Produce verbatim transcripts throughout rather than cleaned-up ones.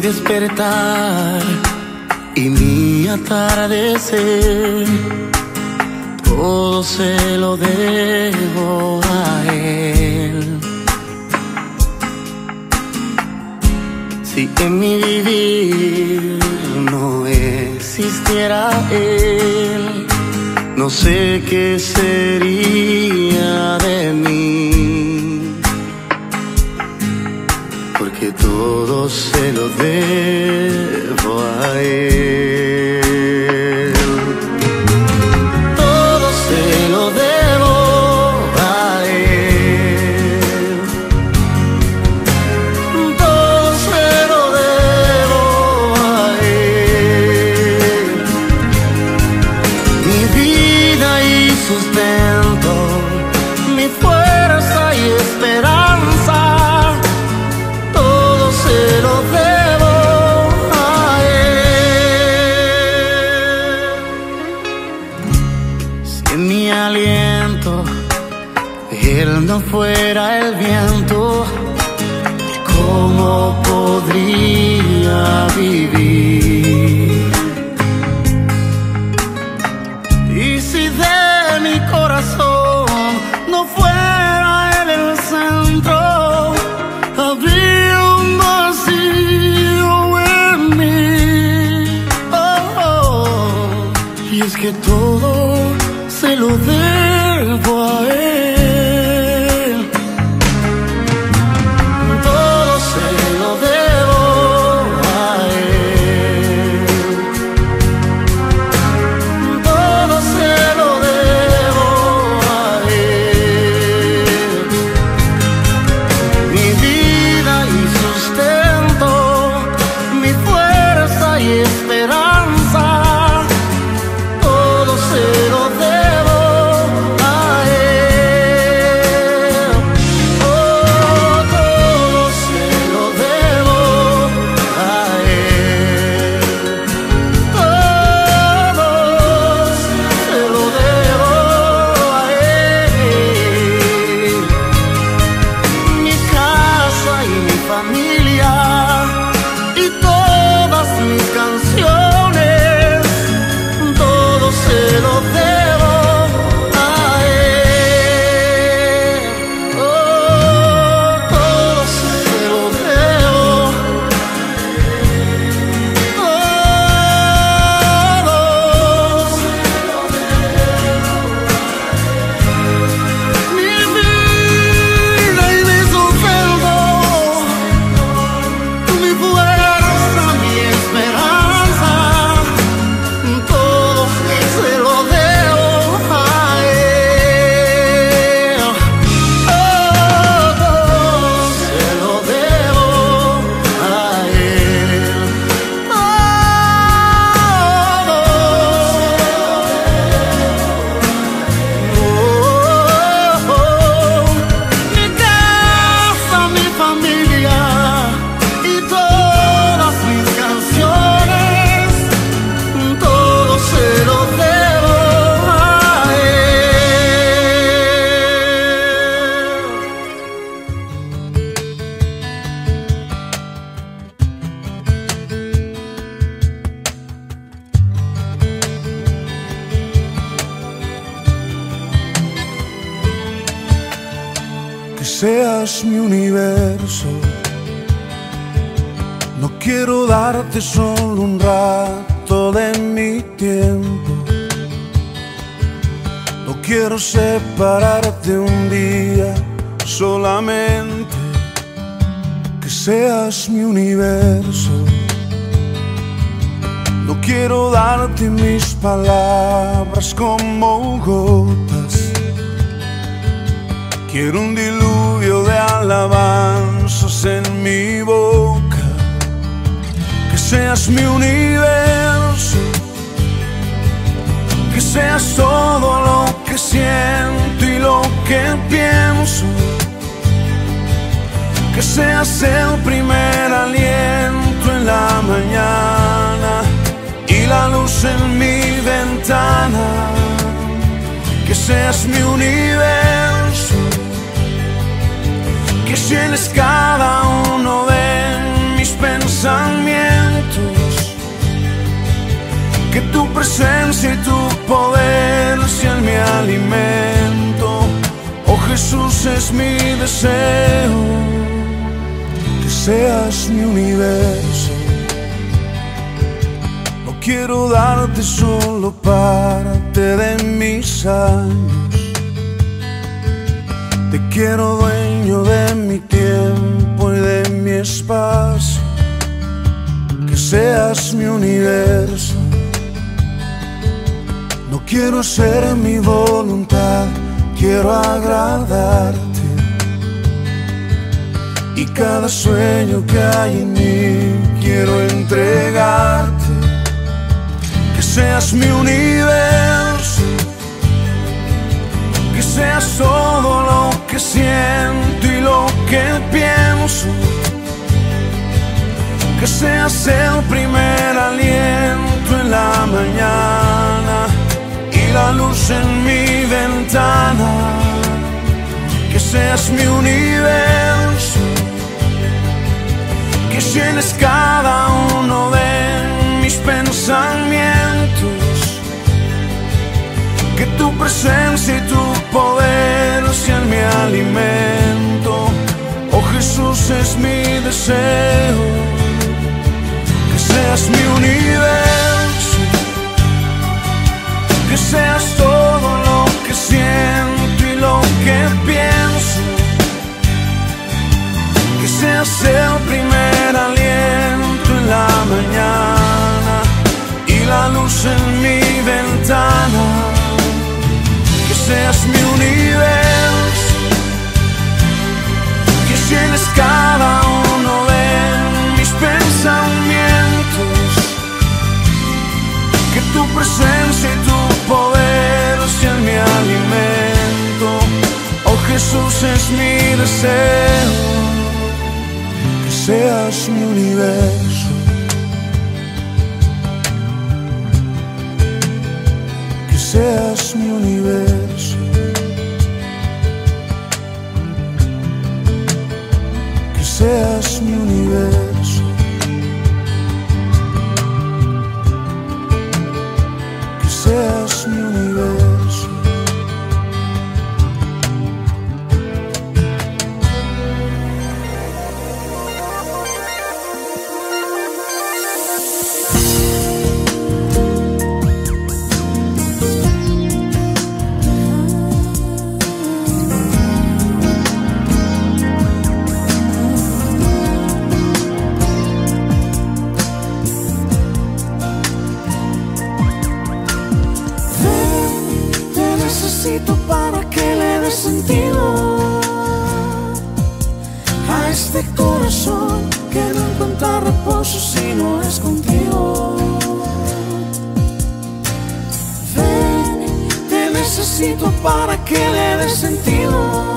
despertar y mi atardecer, todo se lo debo a él. Si en mi vivir no existiera él, no sé qué sería de mí, porque todo se lo debo a él. Todo se lo debo a él. Todo se lo debo a él. Mi vida y sustento, mi fuerza y esperanza, se lo debo a él. Si en mi aliento él no fuera el viento, ¿cómo podría vivir? Y si de mi corazón no fuera él el centro, habría un vacío en mí. Oh, oh. Y es que todo se lo debo a él. Todo se lo debo a él. Todo se lo debo a él. Mi vida y sustento, mi fuerza y esperanza, todo se lo debo a él. Oh, todo se lo debo a él. Todo se lo debo a él. Mi casa y mi familia y todas mis canciones, todo se lo debo a él. Oh, todo se lo debo. Todo mi vida y mi sustento, mi fuerza, mi esperanza, todo se lo debo a él. Oh, todo se lo debo a él. Oh, oh, mi casa, mi familia y todas mis canciones, todo se lo debo a Que seas mi universo, no quiero darte solo un rato de mi tiempo, no quiero separarte un día solamente. Que seas mi universo, no quiero darte mis palabras como gotas, quiero un diluvio de alabanzas en mi boca. Que seas mi universo, que seas todo lo que siento y lo que pienso, que seas el primer aliento en la mañana y la luz en mi ventana. Que seas mi universo, que llenes cada uno de mis pensamientos, que tu presencia y tu poder sean mi alimento. Oh Jesús, es mi deseo que seas mi universo. No quiero darte solo parte de mis años, te quiero dueño de mi tiempo y de mi espacio, que seas mi universo. No quiero hacer mi voluntad, quiero agradarte. Y cada sueño que hay en mí quiero entregarte. Que seas mi universo, que seas todo lo que siento y lo que pienso. Que seas el primer aliento en la mañana y la luz en mi ventana. Que seas mi universo, que llenes cada uno de mis pensamientos. Que tu presencia y tu poder sean mi alimento. Oh Jesús, es mi deseo que seas mi universo, que seas todo lo que siento y lo que pienso. Que seas el primer aliento en la mañana y la luz en mi ventana. Que seas mi universo, que llenes cada uno de mis pensamientos. Que tu presencia y tu poder sean mi alimento. Oh Jesús, es mi deseo que seas mi universo. Que seas mi universo. Que seas mi universo. Que seas mi universo. Para que le dé sentido a este corazón que no encuentra reposo si no es contigo. Ven, te necesito para que le dé sentido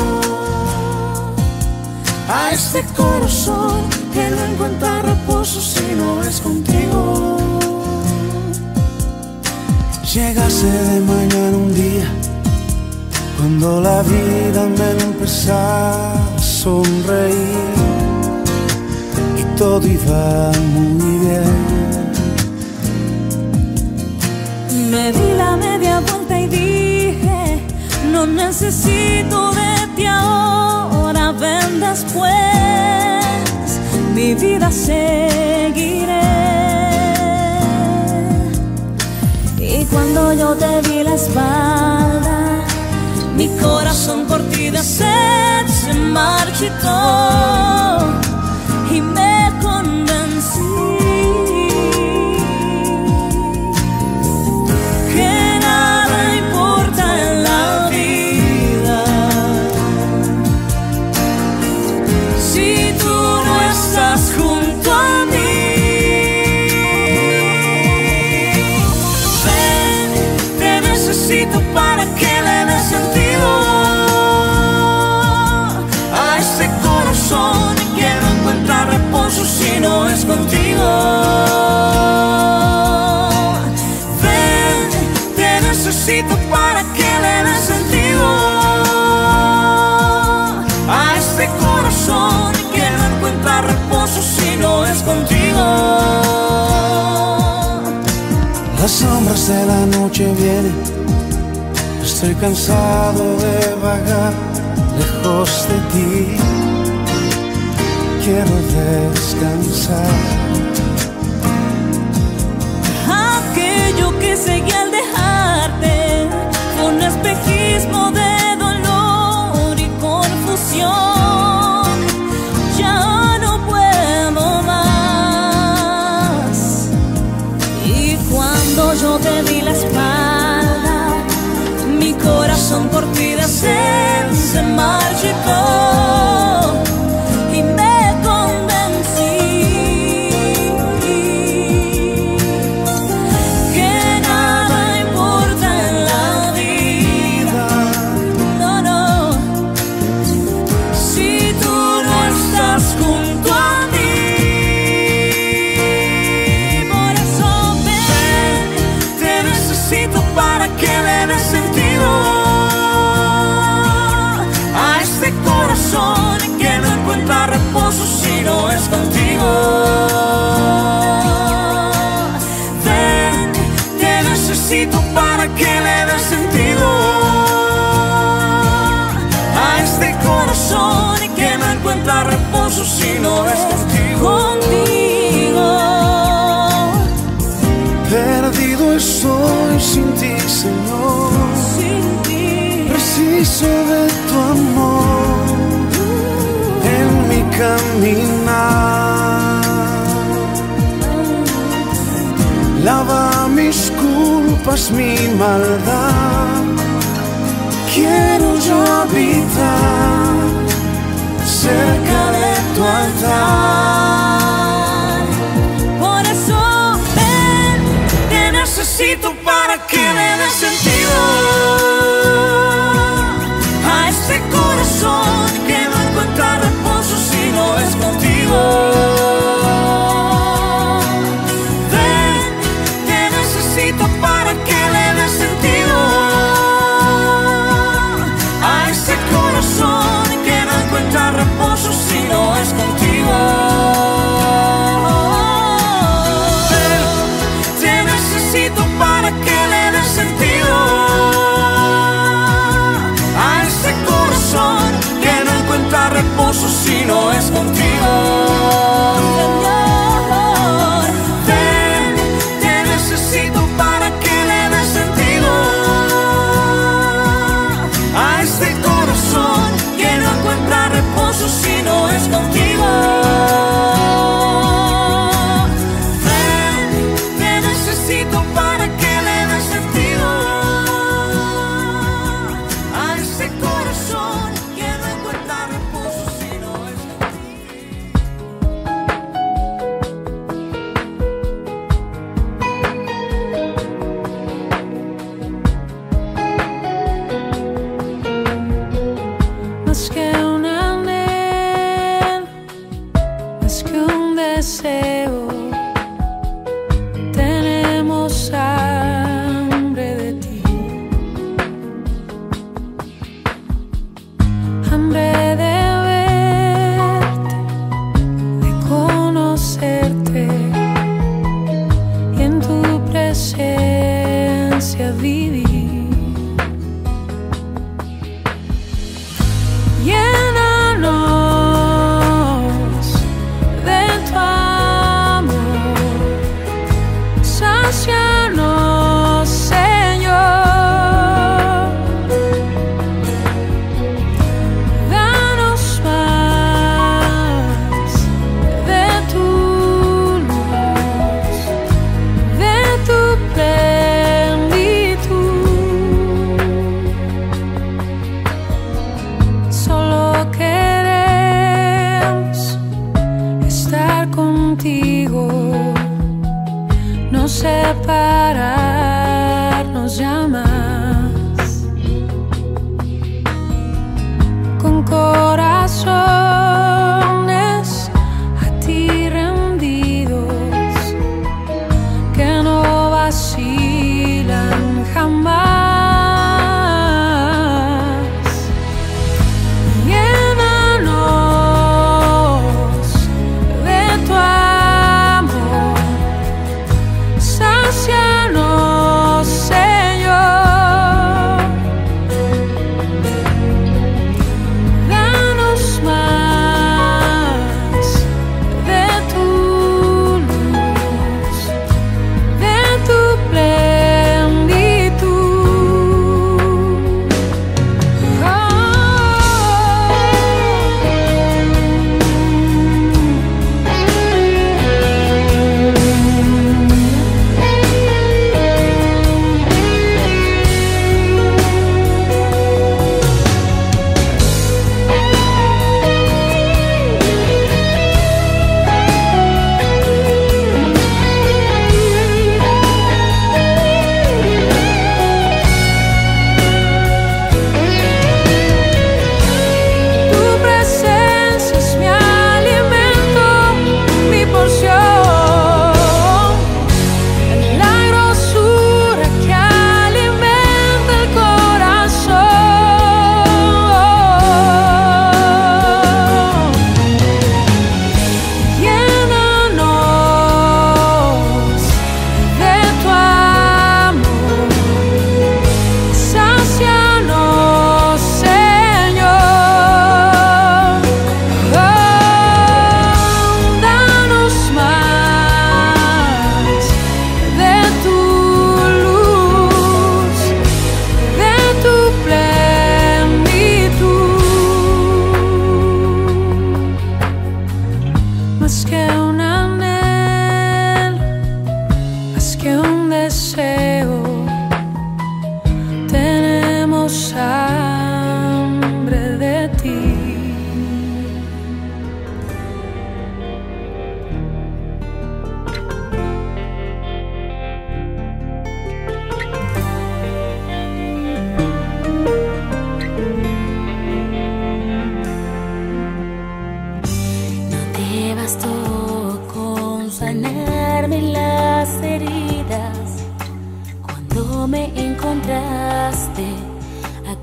a este corazón que no encuentra reposo si no es contigo. Llegase de mañana un día cuando la vida me empezara a sonreír y todo iba muy bien. Me di la media vuelta y dije, no necesito de ti ahora, ven después, mi vida seguiré. Y cuando yo te di la espalda, mi corazón por ti de sed se marchitó y me convencí que nada importa en la vida si tú no estás junto a mí. Ven, te necesito para que le des sentido a este corazón que no encuentra reposo si no es contigo. Ven, te necesito para que le des sentido a este corazón que no encuentra reposo si no es contigo. Las desde la noche viene. Estoy cansado de vagar lejos de ti. Quiero descansar. Aquello que seguía al dejarte fue un espejismo de dolor y confusión. Ya no puedo más. Y cuando yo te di la espalda, mi corazón por ti de sed se marchitó. Y me convencí que nada importa en la vida. No, no. Si tú no estás junto a mí. Por eso ven, te necesito para que le des sentido a este corazón que no encuentra reposo si no es contigo. Ven, te necesito para que le des sentido a este corazón que no encuentra reposo si no es contigo. Contigo. Perdido estoy sin ti, Señor. Sin ti. Preciso de tu amor en mi caminar. Lava mis culpas, mi maldad. Quiero yo habitar cerca de tu altar. Por eso ven, te necesito para que le des sentido a este corazón que no encuentra reposo si no es contigo. Ven, te necesito para que le des sentido a este corazón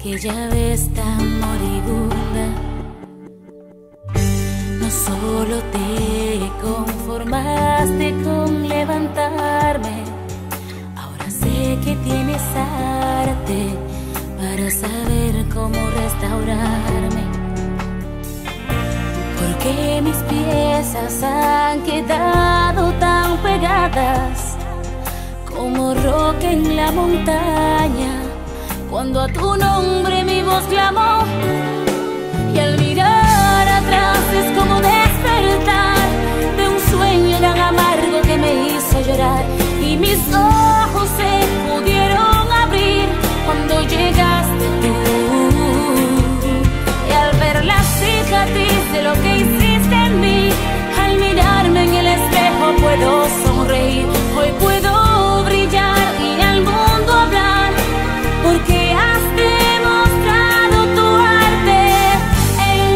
aquella vez tan moribunda. No solo te conformaste con levantarme, ahora sé que tienes arte para saber cómo restaurarme. Porque mis piezas han quedado tan pegadas como roca en la montaña, cuando a tu nombre mi voz clamó. Y al mirar atrás es como despertar de un sueño tan amargo que me hizo llorar. Y mis ojos se pudieron abrir cuando llegaste tú. Y al ver la cicatriz de lo que hiciste en mí, al mirarme en el espejo puedo sonreír. Hoy puedo brillar y al mundo hablar, porque has demostrado tu arte en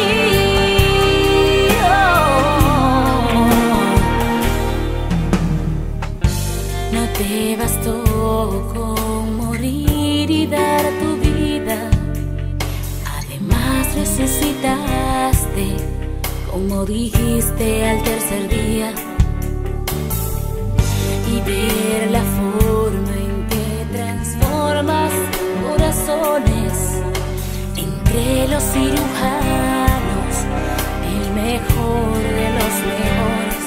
mí. Oh. No te bastó con morir y dar tu vida, además resucitaste, como dijiste al tercer día. Y ver la forma en que transformas corazones entre los cirujanos, el mejor de los mejores.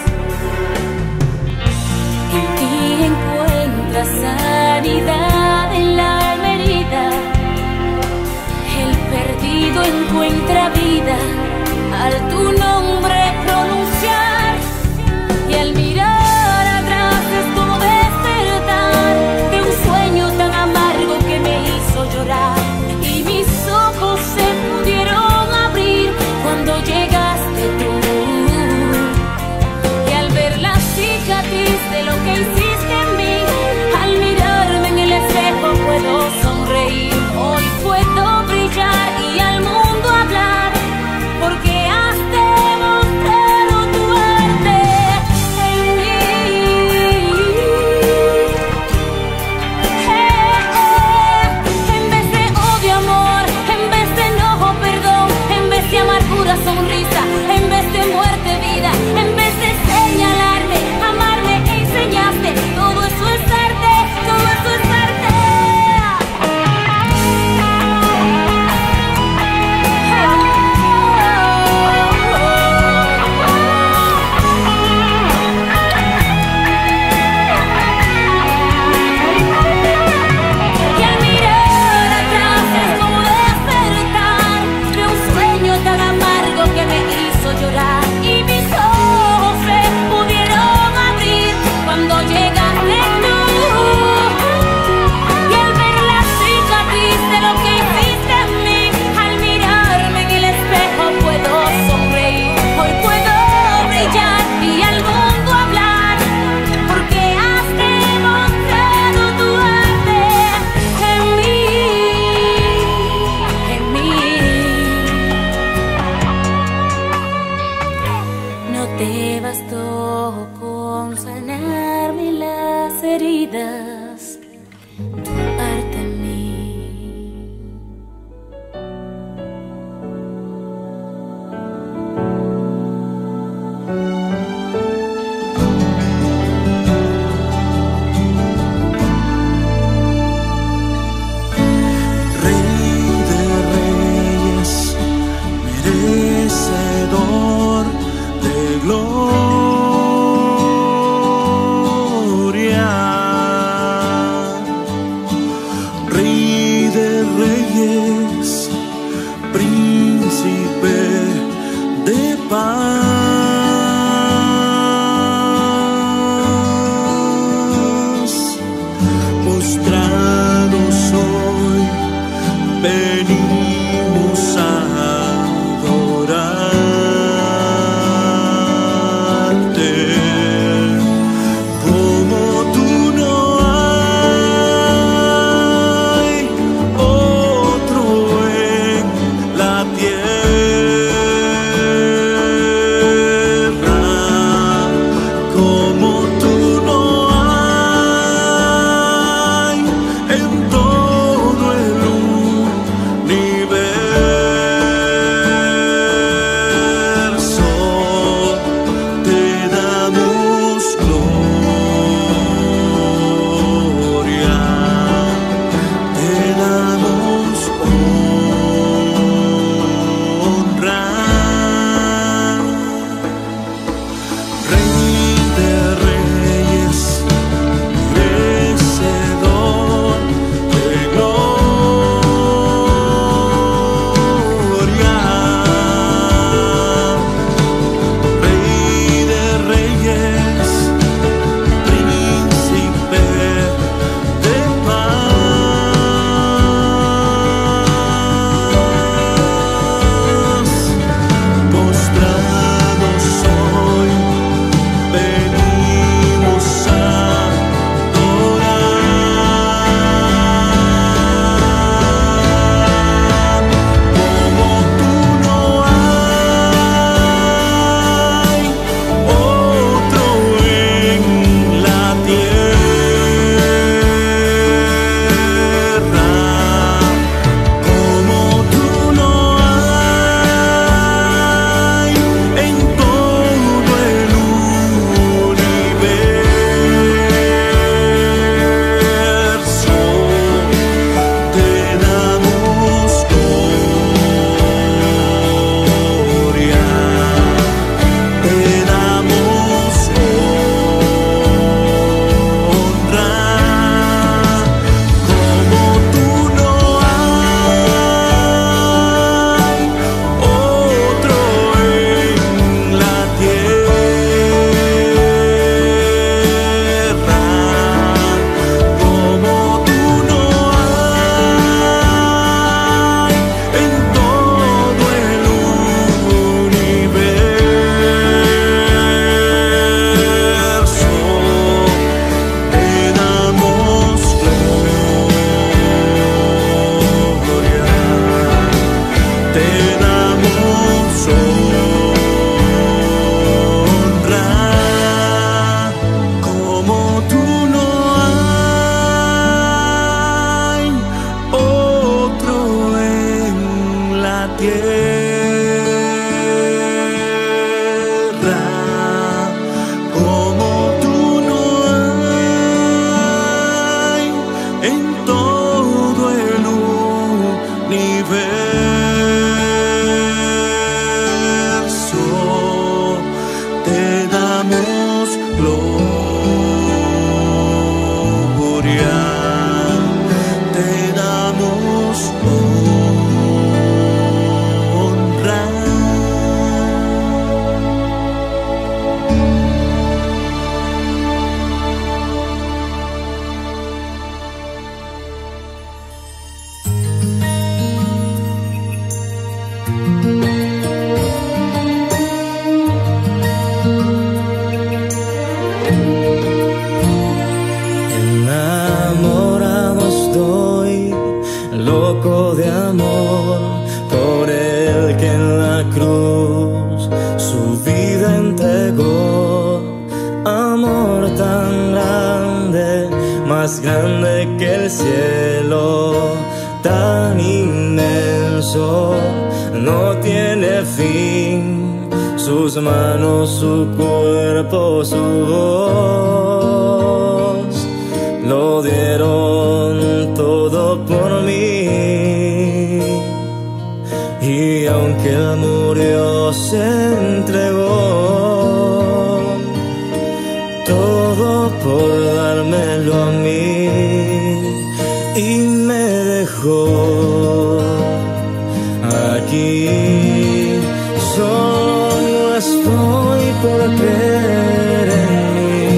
En ti encuentras sanidad en la alma herida, el perdido encuentra vida al tu nombre pronunciar. Y al mirar atrás es como despertar de un sueño tan amargo que me hizo llorar. Y mis ojos se pudieron abrir cuando llegaste tú. Y al ver la cicatriz de lo que hiciste en mí, al mirarme en el espejo puedo sonreír. Hoy puedo brillar y al mundo hablar, porque has demostrado tu arte en mí. Eh, eh. En vez de odio, amor, en vez de enojo, perdón, en vez de amargura, sonrisa, en vez de muerte, vida, en vez de señalarme, amarme, enseñaste. Todo eso es arte, todo eso es arte. Y al mirar atrás es como despertar de un sueño tan amargo que me hizo llorar. Y mis ojos se pudieron abrir cuando llegaste tú. Y al ver la cicatriz de lo que hiciste en mí, al mirarme en el espejo puedo sonreír. Hoy puedo brillar y al mundo hablar, porque has demostrado tu arte en mí, en mí. No te bastó con sanarme las heridas, tu arte en mí. Rey de reyes, merecedor de gloria. Rey de reyes, príncipe de paz. Postrados hoy venimos a adorarte. Como tú no hay otro en la tierra. Como tú no hay en todo el te damos honra. Como tú no hay otro en la tierra, como tú no hay en todo el universo. Te damos gloria, te damos honra. Enamorado estoy, loco de amor, por el que en la cruz su vida entregó. Amor tan grande, más grande que el cielo, tan inmenso, no tiene fin. Sus manos, su cuerpo, su voz, lo dieron todo por mí. Y aunque él murió, se entregó todo por dármelo a mí. Y me dejó aquí. Solo no estoy por creer en mí.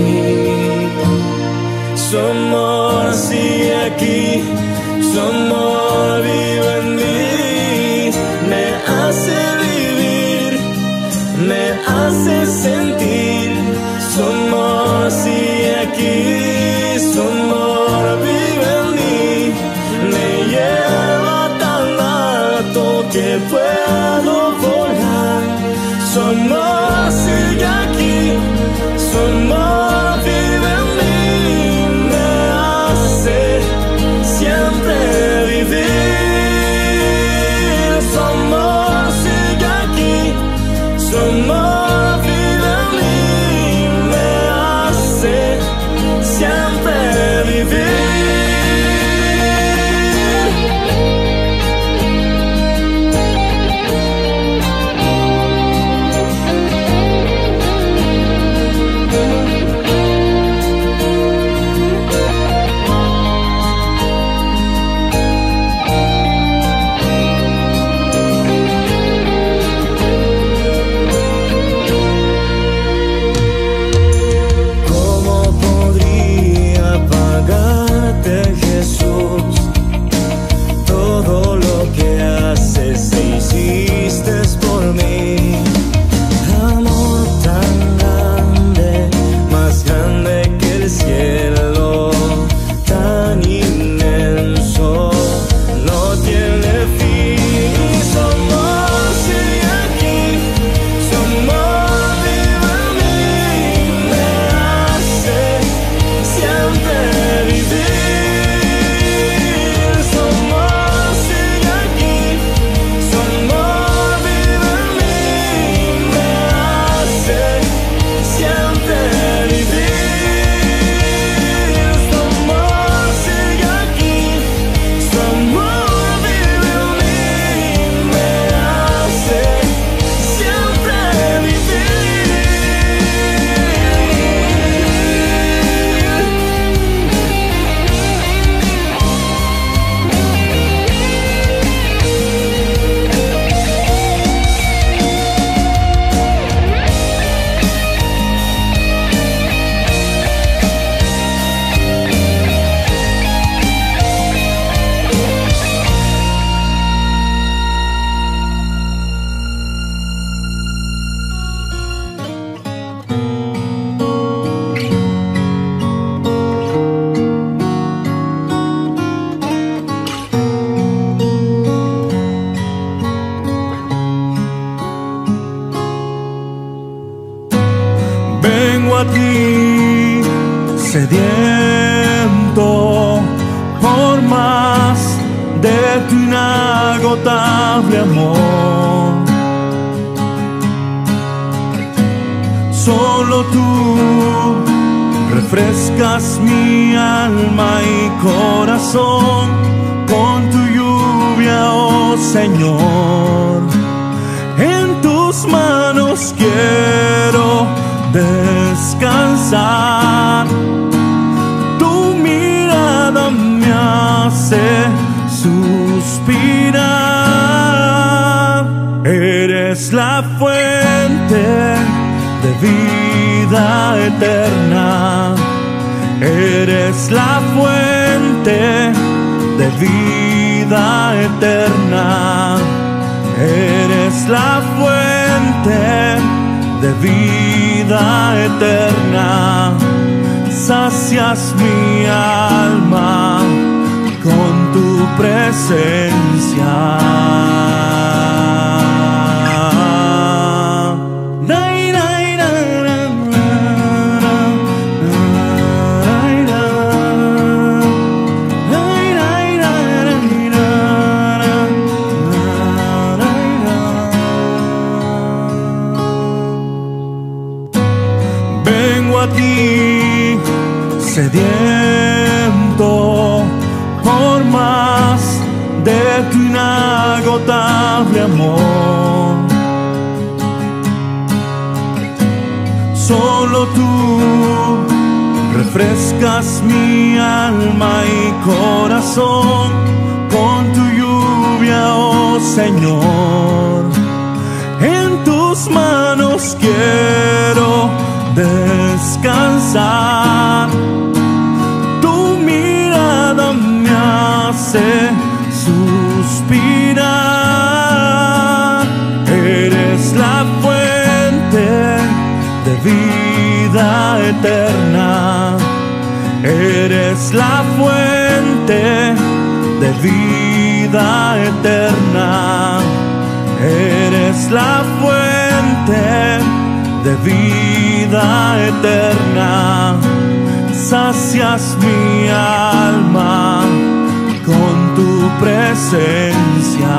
Su amor sigue aquí, su amor vive en mí. Me hace vivir, me hace sentir. Su amor sigue aquí, su amor vive en mí. Me lleva tan alto que puedo volar. Su amor sigue aquí, su amor vive en mí. Me hace siempre vivir. Su amor sigue aquí, su amor vive en mí. Me hace siempre vivir. sediento por más de tu inagotable amor. Solo tú refrescas mi alma y corazón con tu lluvia, oh Señor. En tus manos quiero descansar. Tu mirada me hace suspirar. Eres la fuente de vida eterna. Eres la fuente de vida eterna. Eres la fuente de vida eterna. Sacias mi alma con tu presencia. A ti sediento por más de tu inagotable amor. Solo tú refrescas mi alma y corazón con tu lluvia, oh Señor. En tus manos quiero descansar. Tu mirada me hace suspirar. Eres la fuente de vida eterna. Eres la fuente de vida eterna. Eres la fuente de vida eterna. Sacias mi alma con tu presencia.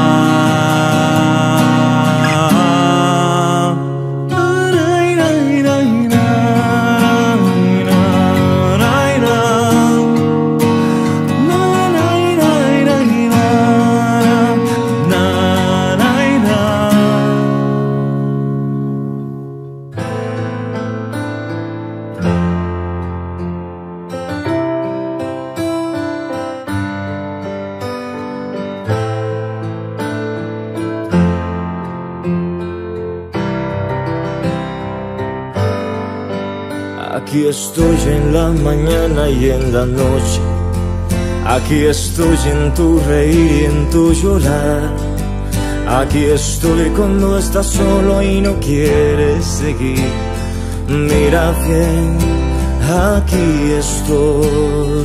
Aquí estoy en la mañana y en la noche. Aquí estoy en tu reír y en tu llorar. Aquí estoy cuando estás solo y no quieres seguir. Mira bien, aquí estoy.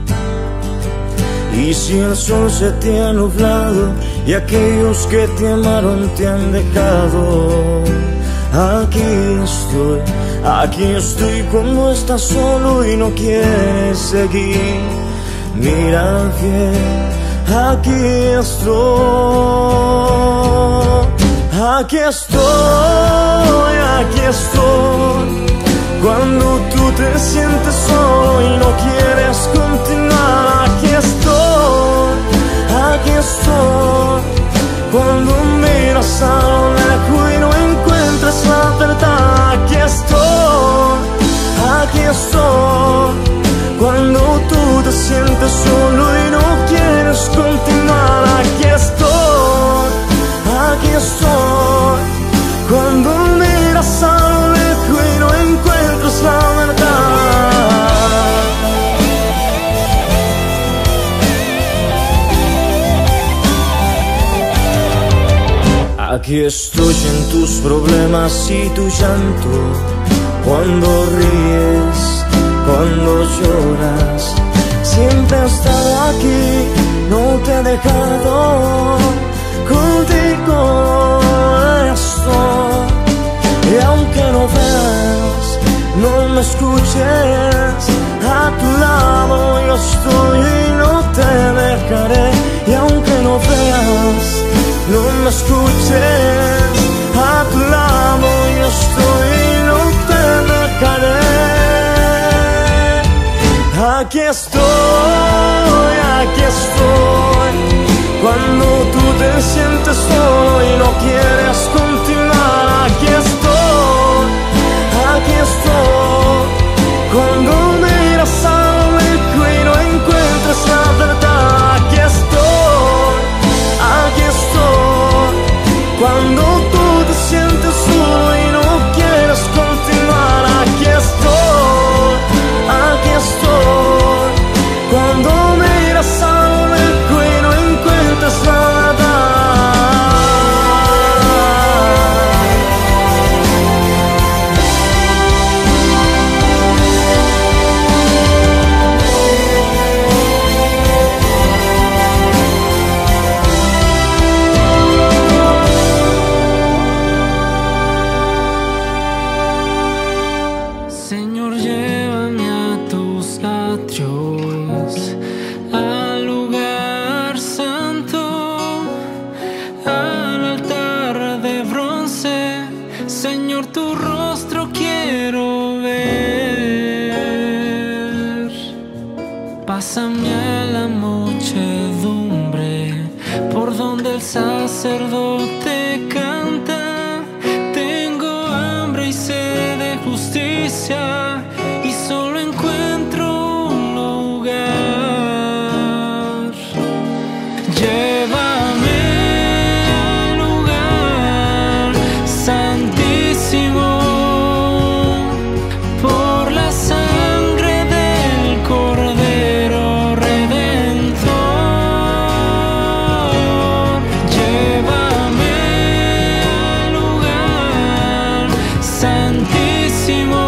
Y si el sol se te ha nublado y aquellos que te amaron te han dejado, aquí estoy. Aquí estoy cuando estás solo y no quieres seguir. Mira bien, aquí estoy. Aquí estoy, aquí estoy. Cuando tú te sientes solo y no quieres continuar. Aquí estoy, aquí estoy. Cuando miras a lo lejos y no encuentras la verdad. Aquí estoy, aquí estoy. Cuando tú te sientes solo y no quieres continuar. Aquí estoy, aquí estoy. Cuando miras a lo lejos y no encuentras la verdad. Aquí estoy en tus problemas y tu llanto. Cuando ríes, cuando lloras, siempre he estado aquí, no te he dejado. Contigo estoy. Y aunque no veas, no me escuches, tu lado yo estoy y no te dejaré. Y aunque no veas, no me escuches, a tu lado yo estoy y no te dejaré. Aquí estoy, aquí estoy, cuando tú te sientes solo y no quieres continuar. Aquí estoy, aquí estoy, cuando miras a lo lejos y no encuentras la verdad. Aquí estoy, aquí estoy, cuando tú te sientes solo y no quieres continuar. Aquí estoy, aquí estoy, cuando miras a lo lejos y no encuentras la verdad. Señor, llévame a tus atrios, al lugar santo, al altar de bronce. Señor, tu rostro quiero ver. Pásame a la muchedumbre, por donde el sacerdote canta. Tengo hambre y sed de justicia, y solo encuentro un lugar. Llévame al lugar santísimo, por la sangre del Cordero Redentor. Llévame al lugar santísimo,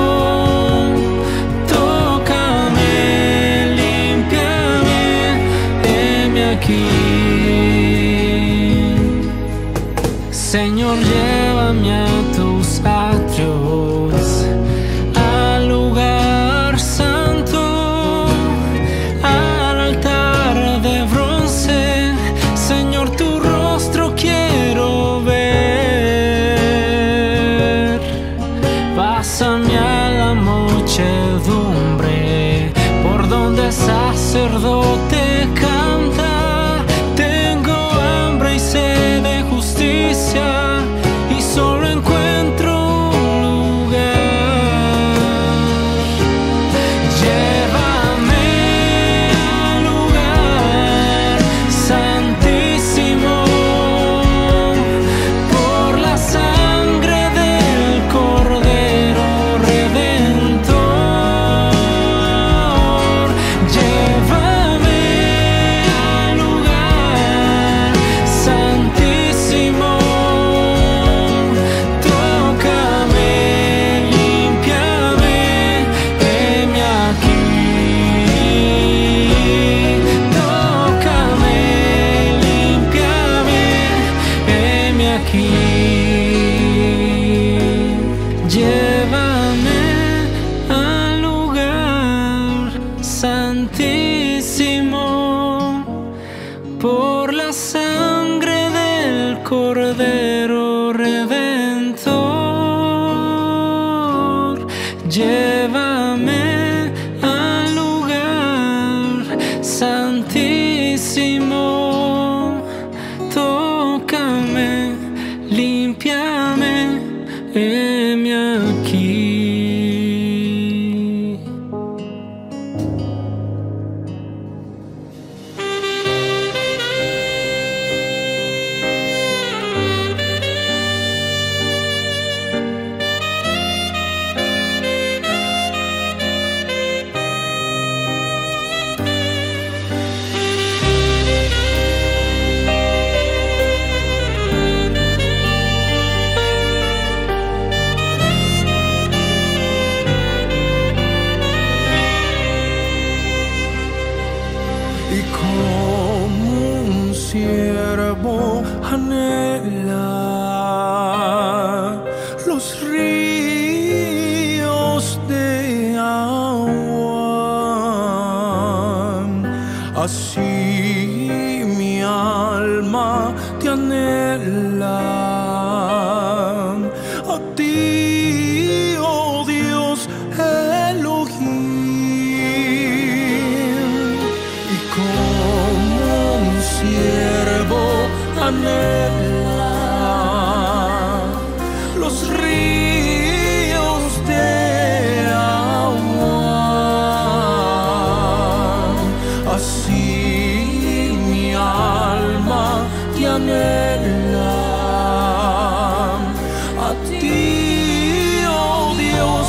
tócame, límpiame, heme aquí. Señor, llévame a tus atrios, al lugar santo, al altar de bronce. Señor, tu rostro quiero ver. Pásame a la muchedumbre, por donde el sacerdote canta. Tengo hambre y sed de justicia, y solo encuentro un lugar. Llévame al lugar santísimo, por la sangre del Cordero Redentor. Llévame al lugar santísimo, tócame, límpiame, heme aquí. Tócame, límpiame, heme aquí. Llévame al lugar santísimo, por la sangre del Cordero Redentor. Llévame al lugar santísimo, tócame, límpiame, heme aquí. anhelan a ti, oh Dios Elohim, y como un siervo anhela los ríos de agua, así mi alma te anhela a ti, oh Dios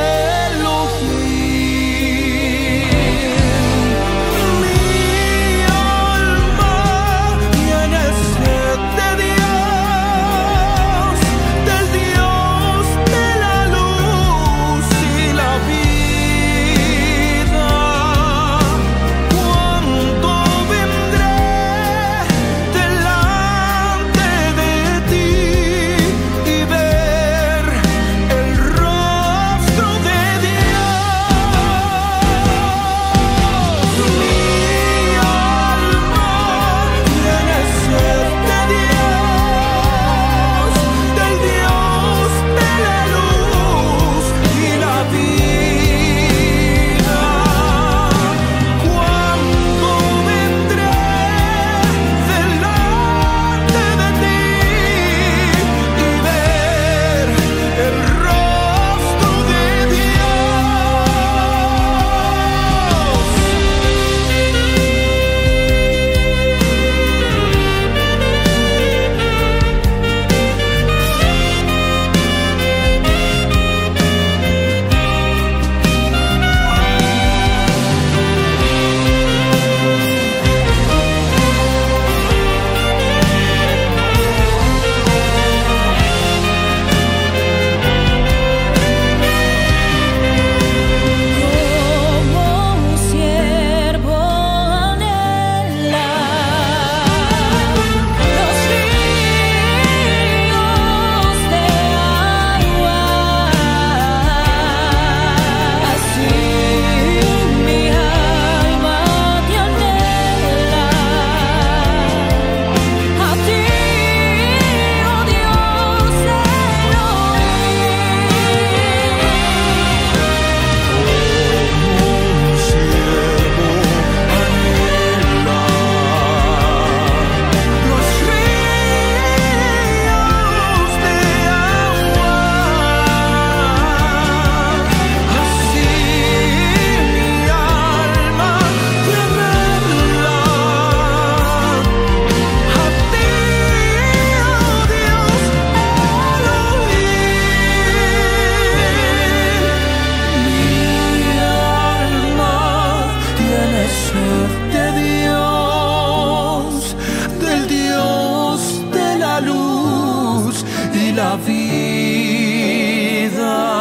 Elohim. Mi alma tiene sed de Dios, del Dios de la luz y la vida. ¿Cuándo vendré delante de ti y ver el rostro de Dios? Mi alma tiene sed de Dios, del Dios de la luz y la vida. ¿Cuándo vendré delante de ti y ver el rostro de Como un siervo anhela los ríos de agua, así mi alma te anhela a ti, oh Dios Elohim. Un siervo anhela los ríos de agua, así mi alma te anhela a ti, oh Dios Elohim. Mi alma tiene sed de Dios, del Dios de la luz y la vida.